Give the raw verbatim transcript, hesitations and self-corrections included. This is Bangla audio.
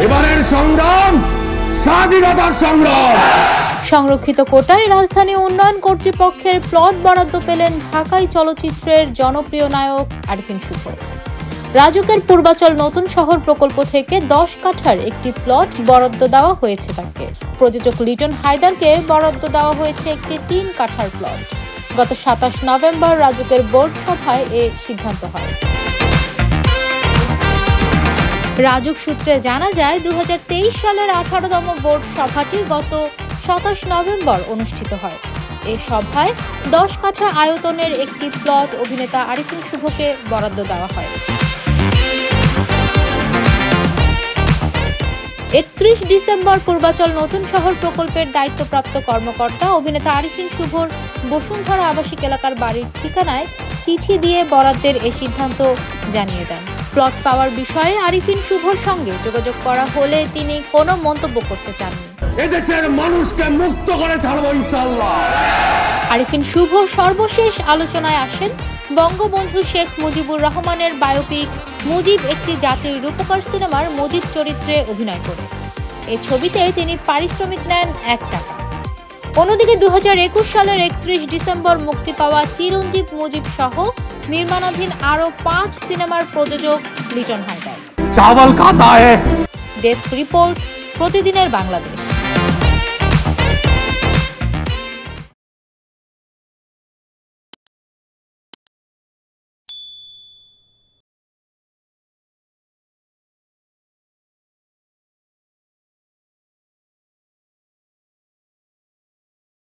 এবারের সংগ্রাম স্বাধীনতার সংগ্রাম। সংরক্ষিত কোটায় রাজধানী উন্নয়ন কর্তৃপক্ষের প্লট বরাদ্দ পেলেন ঢাকাই চলচ্চিত্রের জনপ্রিয় নায়ক আরিফিন শুভ। রাজুকের পূর্বাচল নতুন শহর প্রকল্প থেকে দশ কাঠার একটি প্লট বরাদ্দ দেওয়া হয়েছে তাকে। প্রযোজক লিটন হায়দারকে বরাদ্দ দেওয়া হয়েছে একটি তিন কাঠার প্লট। গত সাতাশ নভেম্বর রাজুকের বোর্ড সভায় এ সিদ্ধান্ত হয়। রাজুক সূত্রে জানা যায়, দু হাজার তেইশ সালের আঠারোতম বোর্ড সভাটি গত সাতাশ নভেম্বর অনুষ্ঠিত হয়। এই সভায় দশ কাঠা আয়তনের একটি প্লট অভিনেতা আরিফিন শুভকে বরাদ্দ দেওয়া হয়। একত্রিশ ডিসেম্বর পূর্বাচল নতুন শহর প্রকল্পের দায়িত্বপ্রাপ্ত কর্মকর্তা অভিনেতা আরিফিন শুভর বসুন্ধরা আবাসিক এলাকার বাড়ির ঠিকানায় চিঠি দিয়ে বরাদ্দের এই সিদ্ধান্ত জানিয়ে দেন। প্লট পাওয়ার বিষয়ে আরিফিন শুভর সঙ্গে যোগাযোগ করা হলে তিনি কোনো মন্তব্য করতে চাননি। এদেশের মানুষকে মুক্ত করে ছাড়ব ইনশাআল্লাহ। আরিফিন শুভ সর্বশেষ আলোচনায় আসেন বঙ্গবন্ধু শেখ মুজিবুর রহমানের বায়োপিক মুজিব একটি জাতির রূপকার সিনেমার মুজিব চরিত্রে অভিনয় করে। এই ছবিতে তিনি পারিশ্রমিক নেন এক টাকা। অন্যদিকে দু হাজার একুশ সালের একত্রিশ ডিসেম্বর মুক্তি পাওয়া চিরঞ্জীব মুজিব সহ নির্মাণাধীন আরও পাঁচ সিনেমার প্রযোজক লিটন হায়দার। চাওয়াল খাতা হ্যায়। ডেস্ক রিপোর্ট, প্রতিদিনের বাংলাদেশ।